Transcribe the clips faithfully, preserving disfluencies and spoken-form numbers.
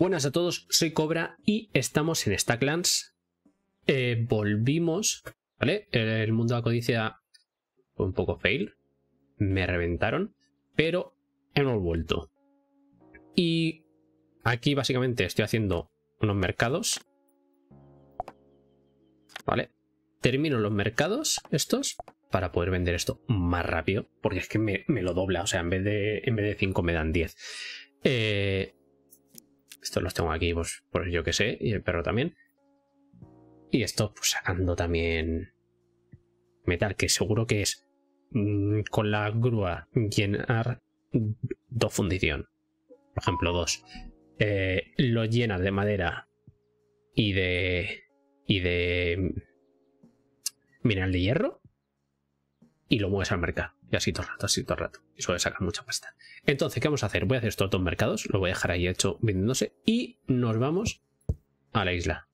Buenas a todos, soy Cobra y estamos en Stacklands. Eh, volvimos, ¿vale? El mundo de la codicia fue un poco fail. Me reventaron, pero hemos vuelto. Y aquí básicamente estoy haciendo unos mercados. ¿Vale? Termino los mercados estos para poder vender esto más rápido. Porque es que me, me lo dobla. O sea, en vez de, en vez de cinco me dan diez. Eh... Estos los tengo aquí, pues, pues yo que sé, y el perro también. Y esto, pues sacando también metal, que seguro que es mmm, con la grúa llenar dos fundición. Por ejemplo, dos. Eh, lo llenas de madera y de. y de. mineral de hierro. Y lo mueves al mercado. Y así todo el rato, así todo el rato. Y suele sacar mucha pasta. Entonces, ¿qué vamos a hacer? Voy a hacer estos dos mercados. Lo voy a dejar ahí hecho vendiéndose. Y nos vamos a la isla.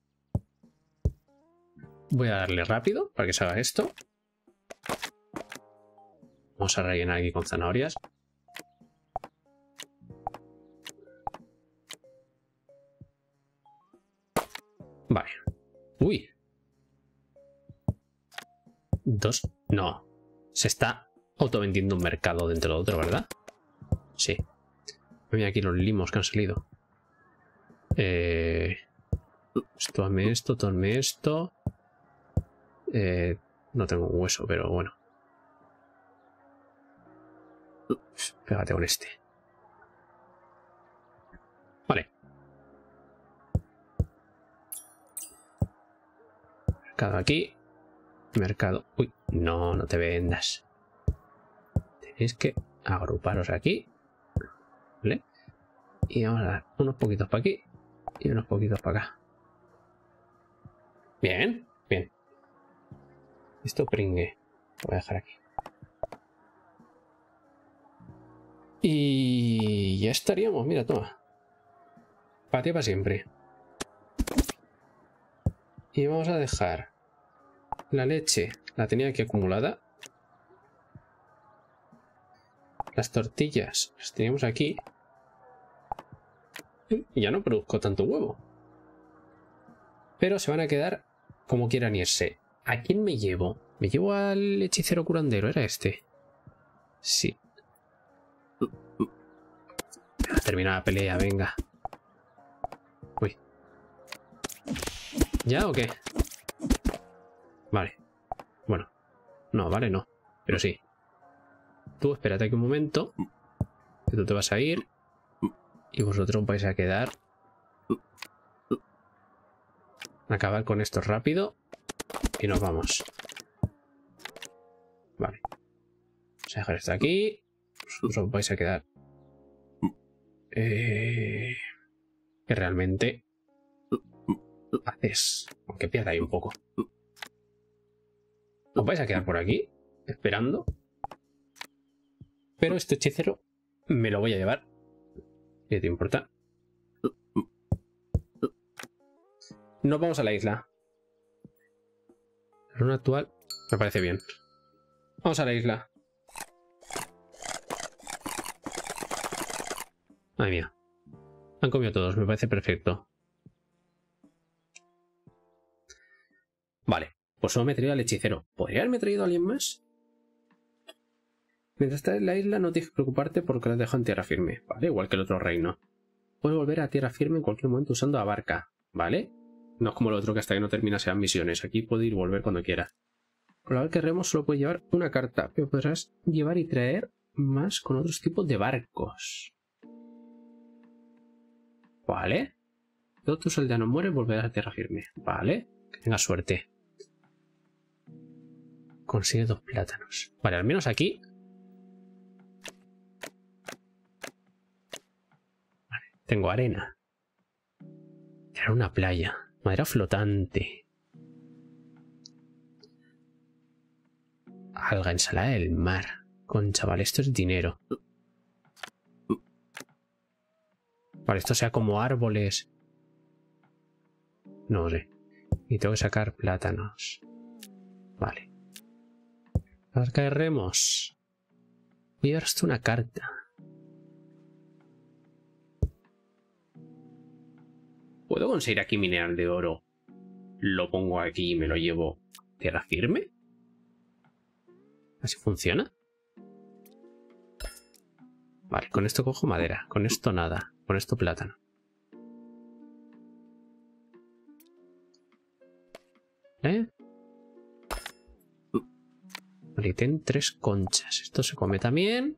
Voy a darle rápido para que se haga esto. Vamos a rellenar aquí con zanahorias. Vale. Uy. Dos. No. Se está autovendiendo un mercado dentro de otro, ¿verdad? Sí. Mira aquí los limos que han salido. Eh... Esto, hazme esto, tome esto. Eh... No tengo un hueso, pero bueno. Ups, pégate con este. Vale. Mercado aquí. Mercado. Uy, no, no te vendas. Tenéis que agruparos aquí. ¿Vale? Y vamos a dar unos poquitos para aquí y unos poquitos para acá. Bien, bien. Esto pringue. Lo voy a dejar aquí. Y ya estaríamos. Mira, toma. Para ti para siempre. Y vamos a dejar la leche. La tenía aquí acumulada. Las tortillas las teníamos aquí. Y ya no produzco tanto huevo. Pero se van a quedar como quieran irse. ¿A quién me llevo? ¿Me llevo al hechicero curandero? ¿Era este? Sí. Termina la pelea, venga. Uy. ¿Ya o qué? Vale. Bueno. No, vale, no. Pero sí. Tú espérate aquí un momento. Que tú te vas a ir. Y vosotros vais a quedar. Acabar con esto rápido. Y nos vamos. Vale. Vamos a dejar esto aquí. Vosotros vais a quedar. Eh, que realmente haces. Aunque pierda ahí un poco. Os vais a quedar por aquí. Esperando. Pero este hechicero me lo voy a llevar. ¿Qué te importa? Nos vamos a la isla. La luna actual me parece bien. Vamos a la isla. Ay, mía. Han comido todos, me parece perfecto. Vale, pues solo me he traído al hechicero. ¿Podría haberme traído a alguien más? Mientras estás en la isla no tienes que preocuparte porque la dejo en tierra firme. Vale, igual que el otro reino. Puedes volver a tierra firme en cualquier momento usando la barca. ¿Vale? No es como el otro que hasta que no termina sean misiones. Aquí puede ir y volver cuando quiera. Por la vez que remos solo puedes llevar una carta, pero podrás llevar y traer más con otros tipos de barcos. Vale. Todos tus aldeanos mueren, volverás a tierra firme. Vale. Que tengas suerte. Consigue dos plátanos. Vale, al menos aquí. Vale, tengo arena. Era una playa. Madera flotante. Alga, ensalada del mar. Concha, vale, esto es dinero. Vale, esto sea como árboles. No sé. Y tengo que sacar plátanos. Vale. Barca de remos. Voy a llevar hasta una carta. ¿Puedo conseguir aquí mineral de oro? Lo pongo aquí y me lo llevo tierra firme. ¿Así funciona? Vale, con esto cojo madera. Con esto nada. Con esto plátano. ¿Eh? Vale, ten tres conchas. Esto se come también.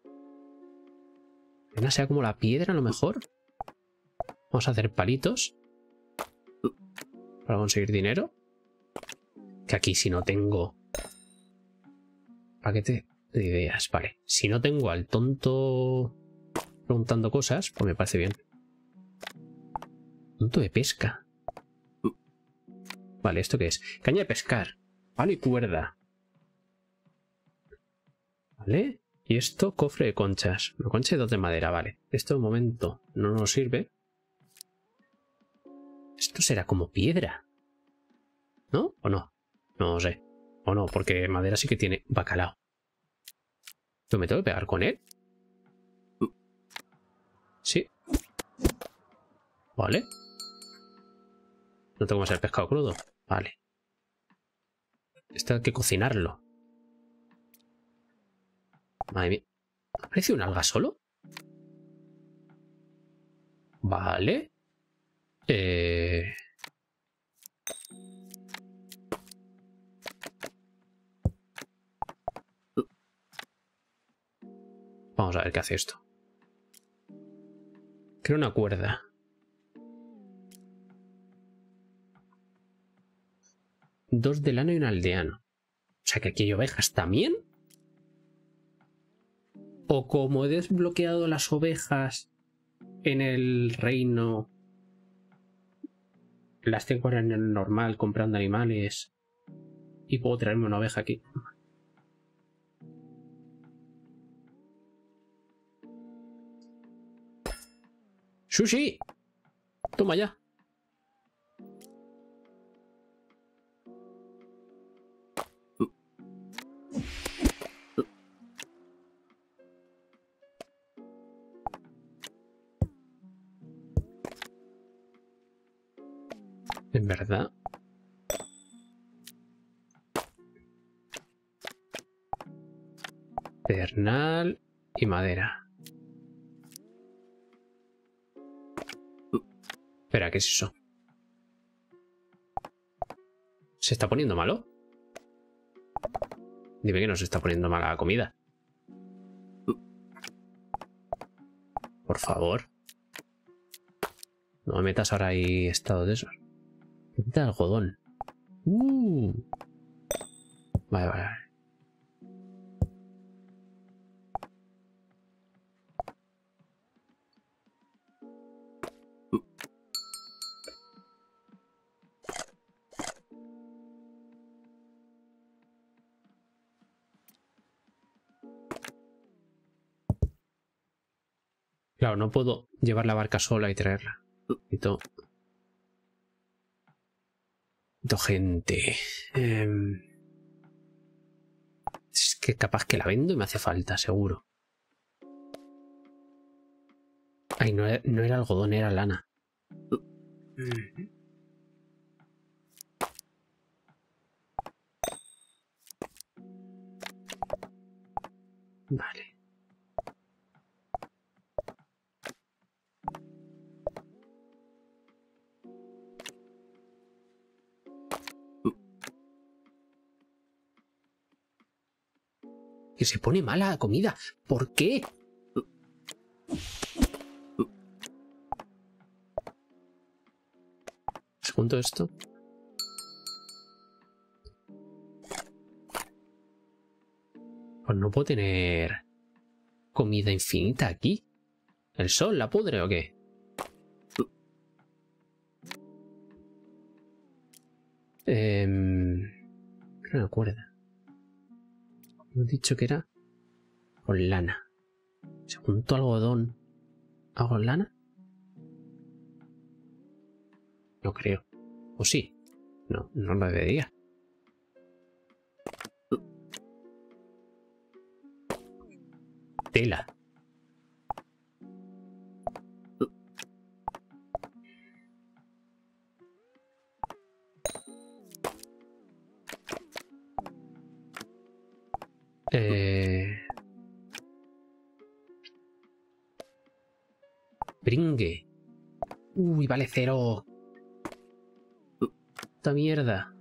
Una sea como la piedra a lo mejor. Vamos a hacer palitos. Para conseguir dinero. Que aquí si no tengo... Paquete de ideas. Vale. Si no tengo al tonto preguntando cosas, pues me parece bien. Punto de pesca. Vale, ¿esto qué es? Caña de pescar. Palo y cuerda. Vale. Y esto, cofre de conchas. Una concha y dos de madera, vale. Esto de momento no nos sirve. Esto será como piedra. ¿No? ¿O no? No sé. O no, porque madera sí que tiene bacalao. ¿Pero me tengo que pegar con él? Sí. Vale. No tengo que hacer pescado crudo. Vale. Esto hay que cocinarlo. Madre mía. ¿Ha aparecido un alga solo? Vale. Eh... Vamos a ver qué hace esto. Creo una cuerda. Dos de lana y un aldeano. O sea que aquí hay ovejas también. O como he desbloqueado las ovejas en el reino, las tengo ahora en el normal comprando animales y puedo traerme una oveja aquí. ¡Sushi! Toma ya. En verdad. Pedernal y madera. Espera, ¿qué es eso? ¿Se está poniendo malo? Dime que no se está poniendo mala la comida. Por favor. No me metas ahora ahí estado de esos. De algodón. Uh. Vale, vale, vale. Claro, no puedo llevar la barca sola y traerla. Necesito... Necesito gente. Eh... Es que capaz que la vendo y me hace falta, seguro. Ay, no era, no era algodón, era lana. Vale. Que se pone mala la comida. ¿Por qué? Junto esto. Pues no puedo tener comida infinita aquí. ¿El sol la pudre o qué? Eh, no me acuerdo. Me he dicho que era con lana. ¿Se juntó algodón? ¿Hago lana? No creo. ¿O sí? No, no lo debería. Tela. Eh... Pringue. Uy, vale cero. Puta mierda.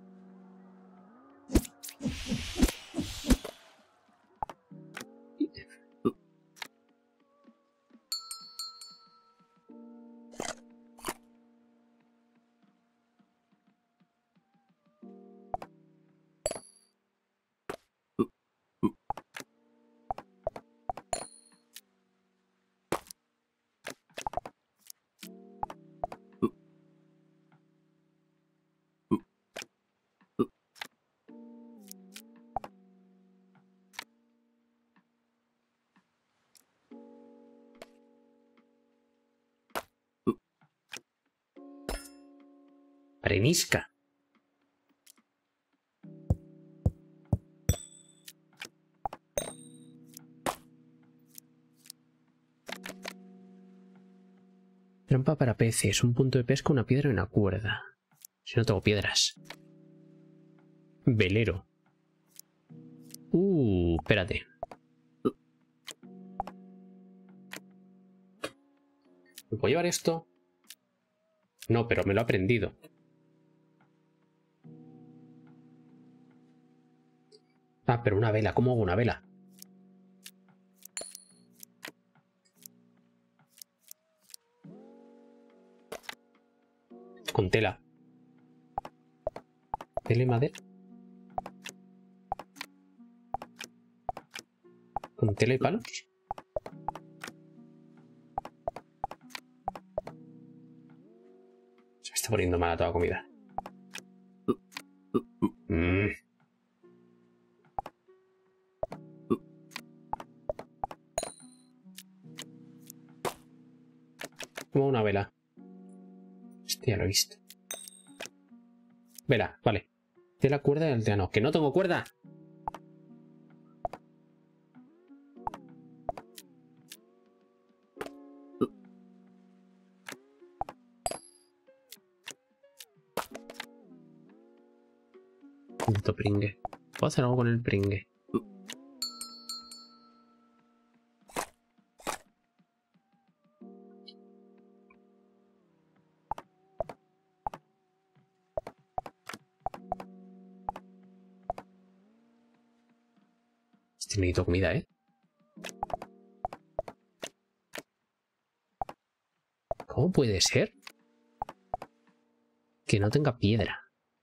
Arenisca. Trampa para peces, un punto de pesca, una piedra y una cuerda. Si no tengo piedras. Velero. Uh, espérate. ¿Me puedo llevar esto? No, pero me lo he aprendido. Ah, pero una vela. ¿Cómo hago una vela? Con tela. Tela y madera. Con tela y palos. Se me está poniendo mala toda la comida. Mm. Como una vela. Hostia, lo he visto. Vela, vale. De la cuerda y aldeano. ¡Que no tengo cuerda! Punto pringue. ¿Puedo hacer algo con el pringue? Este necesito comida, ¿eh? ¿Cómo puede ser que no tenga piedra?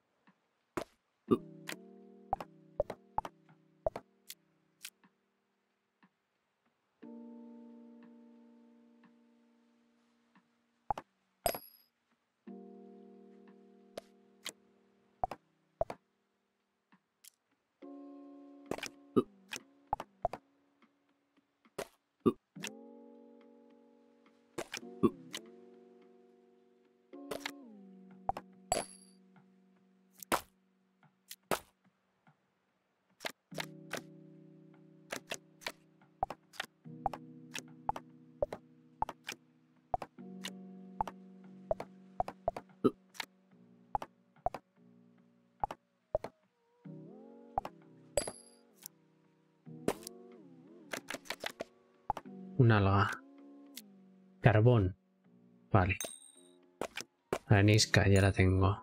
Un alga. Carbón. Vale. Arenisca, ya la tengo.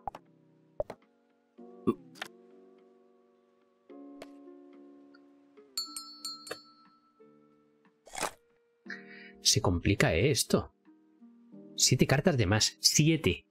Se complica, ¿eh? Esto. Siete cartas de más. Siete.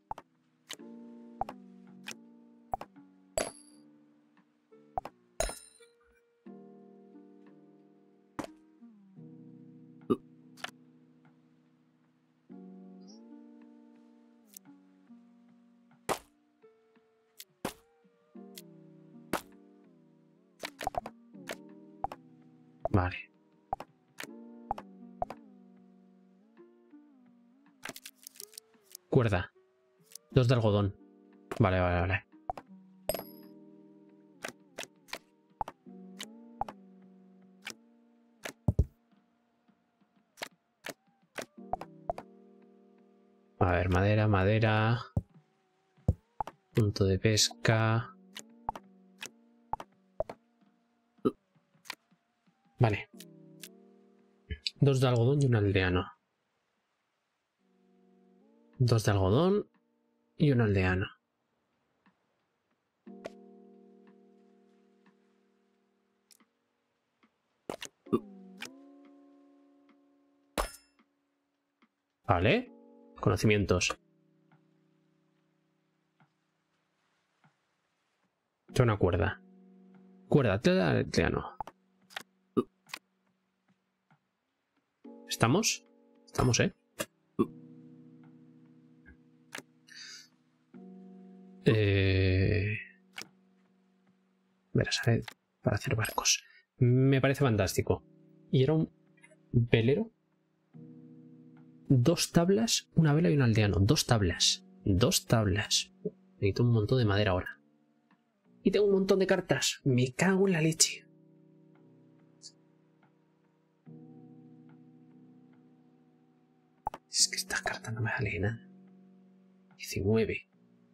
Vale. Cuerda. Dos de algodón. Vale, vale, vale. A ver, madera, madera. Punto de pesca. Vale. Dos de algodón y un aldeano. Dos de algodón y un aldeano. Vale. Conocimientos. Tengo una cuerda. Cuerda, tela, aldeano. ¿Estamos? Estamos, ¿eh? Eh... Verás, a ver, para hacer barcos. Me parece fantástico. Y era un velero. Dos tablas, una vela y un aldeano. Dos tablas. Dos tablas. Necesito un montón de madera ahora. Y tengo un montón de cartas. Me cago en la leche. Es que estas cartas no me valen nada. diecinueve.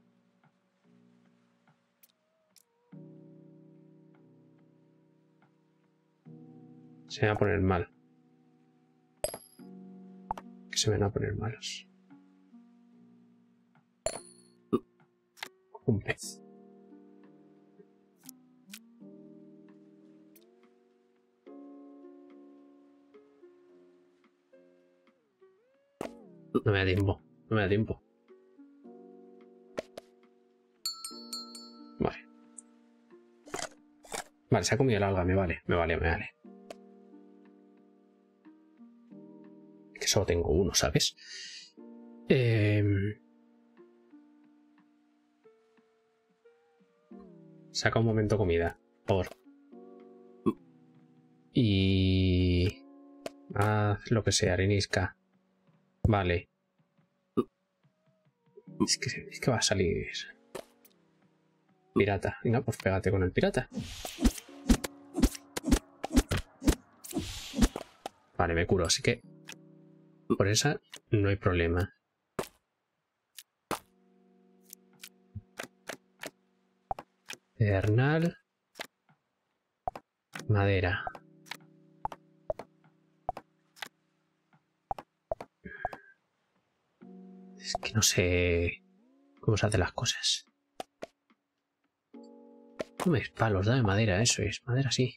Se me va a poner mal. Que se me van a poner malos. Un pez. No me da tiempo. No me da tiempo. Vale. Vale, se ha comido el alga. Me vale, me vale, me vale. Que solo tengo uno, ¿sabes? Eh... Saca un momento comida, por favor. Y... haz lo que sea, arenisca. Vale. Es que, es que va a salir... pirata. Venga, pues pégate con el pirata. Vale, me curo, así que... por esa no hay problema. Pedernal. Madera. Es que no sé cómo se hacen las cosas. No me palos, dame madera, eso es. Madera sí.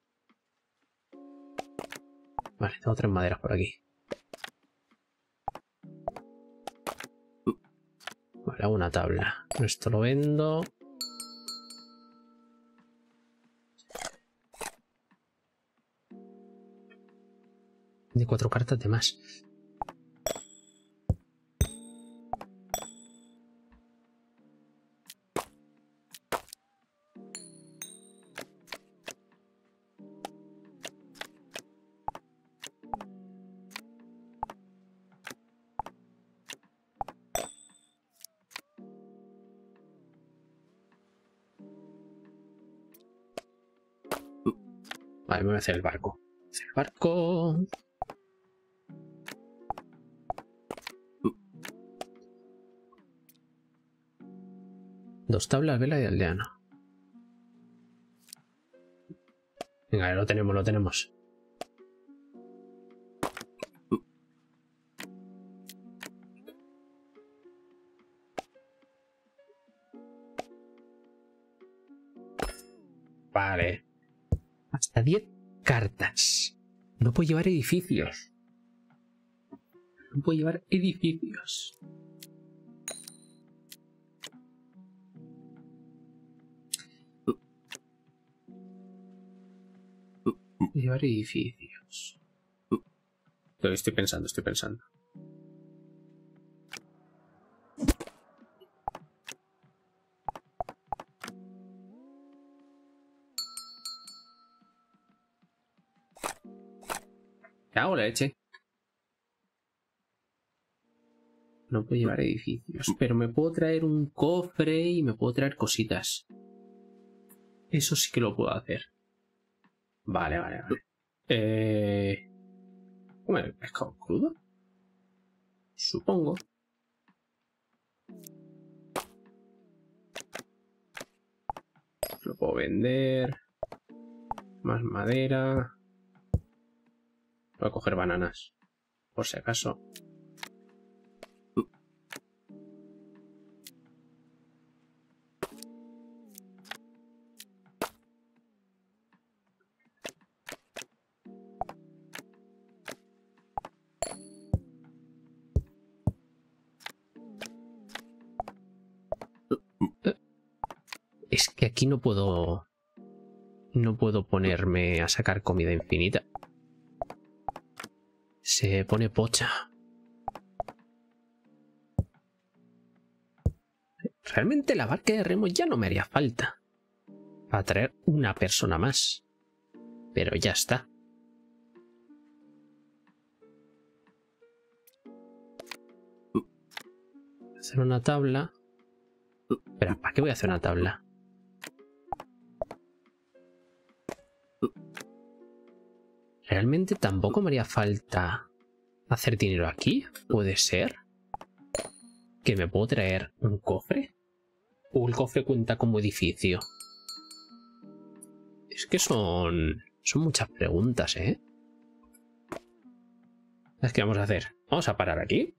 Vale, tengo tres maderas por aquí. Vale, hago una tabla. Esto lo vendo. De cuatro cartas de más. Vale, me voy a hacer el barco. Hacer el barco. Dos tablas, vela y aldeano. Venga, lo tenemos, lo tenemos. Vale. Hasta diez cartas. No puedo llevar edificios. No puedo llevar edificios. Llevar edificios. Lo estoy pensando, estoy pensando. ¿Qué hago la leche? No puedo llevar edificios, pero me puedo traer un cofre y me puedo traer cositas. Eso sí que lo puedo hacer. Vale, vale, vale. Eh... ¿Comer el pescado crudo? Supongo. Lo puedo vender. Más madera. Voy a coger bananas, por si acaso. Es que aquí no puedo... No puedo ponerme a sacar comida infinita. Se pone pocha. Realmente la barca de remo ya no me haría falta. Para traer una persona más. Pero ya está. Hacer una tabla. Espera, ¿para qué voy a hacer una tabla? Realmente tampoco me haría falta hacer dinero aquí. ¿Puede ser? ¿Que me puedo traer un cofre? ¿O el cofre cuenta como edificio? Es que son... Son muchas preguntas, ¿eh? ¿Qué vamos a hacer? Vamos a parar aquí.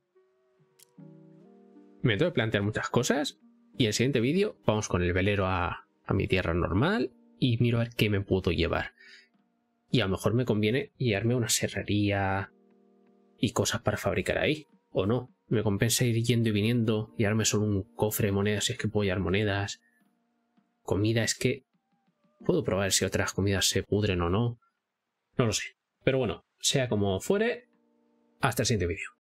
Me tengo que plantear muchas cosas. Y en el siguiente vídeo vamos con el velero a, a mi tierra normal. Y miro a ver qué me puedo llevar. Y a lo mejor me conviene llevarme una serrería y cosas para fabricar ahí. O no. Me compensa ir yendo y viniendo. Llevarme solo un cofre de monedas si es que puedo llevar monedas. Comida, es que... Puedo probar si otras comidas se pudren o no. No lo sé. Pero bueno, sea como fuere, hasta el siguiente vídeo.